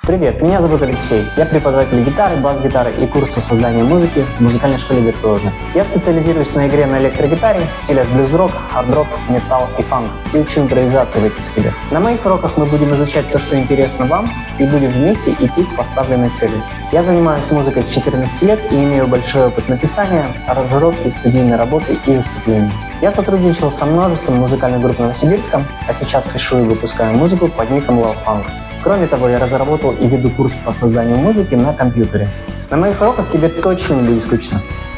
Привет, меня зовут Алексей. Я преподаватель гитары, бас-гитары и курса создания музыки в музыкальной школе «Виртуозы». Я специализируюсь на игре на электрогитаре в стилях блюз-рок, хард-рок, металл и фанк и учу импровизации в этих стилях. На моих уроках мы будем изучать то, что интересно вам, и будем вместе идти к поставленной цели. Я занимаюсь музыкой с 14 лет и имею большой опыт написания, аранжировки, студийной работы и выступлений. Я сотрудничал со множеством музыкальных групп Новосибирска, а сейчас пишу и выпускаю музыку под ником Love Funk. Кроме того, я разработал и веду курс по созданию музыки на компьютере. На моих уроках тебе точно не будет скучно.